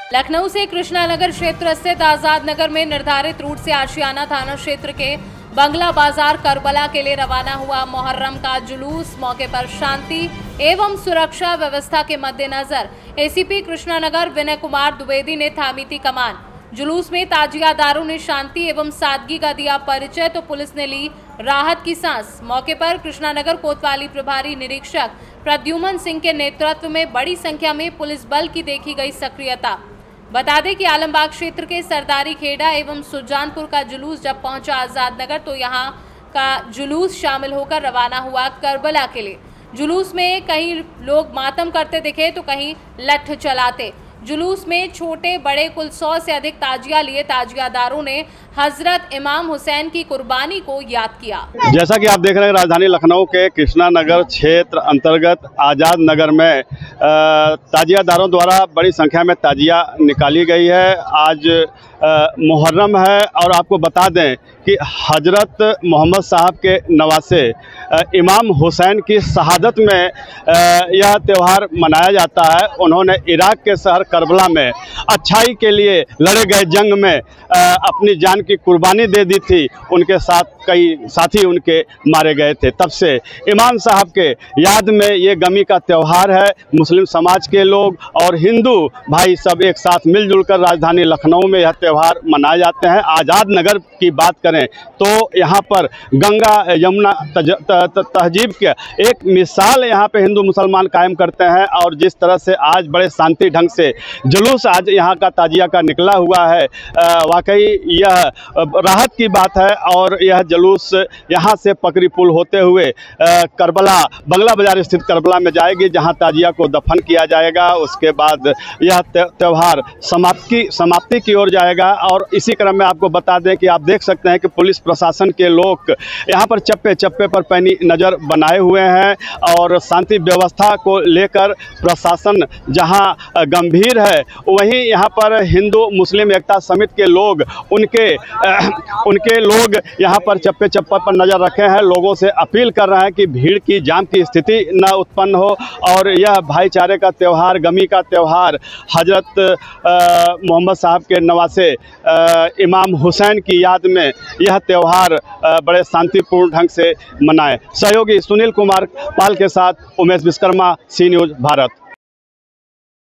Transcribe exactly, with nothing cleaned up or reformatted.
लखनऊ से कृष्णानगर क्षेत्र स्थित आजाद नगर में निर्धारित रूट से आशियाना थाना क्षेत्र के बंगला बाजार करबला के लिए रवाना हुआ मुहर्रम का जुलूस। मौके पर शांति एवं सुरक्षा व्यवस्था के मद्देनजर एसीपी कृष्णानगर विनय कुमार द्विवेदी ने थामी थी कमान। जुलूस में ताजियादारों ने शांति एवं सादगी का दिया परिचय तो पुलिस ने ली राहत की सांस। मौके पर कृष्णानगर कोतवाली प्रभारी निरीक्षक प्रद्युमन सिंह के नेतृत्व में बड़ी संख्या में पुलिस बल की देखी गई सक्रियता। बता दें कि आलमबाग क्षेत्र के सरदारी खेड़ा एवं सुजानपुर का जुलूस जब पहुंचा आजाद नगर तो यहां का जुलूस शामिल होकर रवाना हुआ करबला के लिए। जुलूस में कहीं लोग मातम करते दिखे तो कहीं लठ चलाते। जुलूस में छोटे बड़े कुल सौ से अधिक ताजिया लिए ताजियादारों ने हजरत इमाम हुसैन की कुर्बानी को याद किया। जैसा कि आप देख रहे हैं, राजधानी लखनऊ के कृष्णानगर क्षेत्र अंतर्गत आजाद नगर में ताजियादारों द्वारा बड़ी संख्या में ताजिया निकाली गई है। आज मुहर्रम है और आपको बता दें कि हजरत मोहम्मद साहब के नवासे इमाम हुसैन की शहादत में यह त्यौहार मनाया जाता है। उन्होंने इराक के शहर करबला में अच्छाई के लिए लड़े गए जंग में अपनी जान की कुर्बानी दे दी थी। उनके साथ कई साथी उनके मारे गए थे। तब से इमाम साहब के याद में ये गमी का त्यौहार है। मुस्लिम समाज के लोग और हिंदू भाई सब एक साथ मिलजुल कर राजधानी लखनऊ में यह त्यौहार मनाए जाते हैं। आज़ाद नगर की बात करें तो यहाँ पर गंगा यमुना तहजीब के एक मिसाल यहाँ पे हिंदू मुसलमान कायम करते हैं। और जिस तरह से आज बड़े शांति ढंग से जुलूस आज यहाँ का ताजिया का निकला हुआ है, वाकई यह राहत की बात है। और यह जुलूस यहाँ से पकड़ी पुल होते हुए करबला बंगला बाजार स्थित करबला में जाएगी, जहाँ ताजिया को दफन किया जाएगा। उसके बाद यह त्यौहार समाप्ति समाप्ति की ओर जाएगा। और इसी क्रम में आपको बता दें कि आप देख सकते हैं कि पुलिस प्रशासन के लोग यहाँ पर चप्पे चप्पे पर पैनी नज़र बनाए हुए हैं और शांति व्यवस्था को लेकर प्रशासन जहाँ गंभीर है, वहीं यहाँ पर हिंदू मुस्लिम एकता समिति के लोग उनके उनके लोग यहाँ पर चप्पे चप्पे पर नज़र रखे हैं। लोगों से अपील कर रहे हैं कि भीड़ की जाम की स्थिति न उत्पन्न हो और यह भाईचारे का त्यौहार, गमी का त्यौहार, हजरत मोहम्मद साहब के नवासे इमाम हुसैन की याद में यह त्यौहार बड़े शांतिपूर्ण ढंग से मनाएं। सहयोगी सुनील कुमार पाल के साथ उमेश विश्वकर्मा, सी न्यूज़ भारत।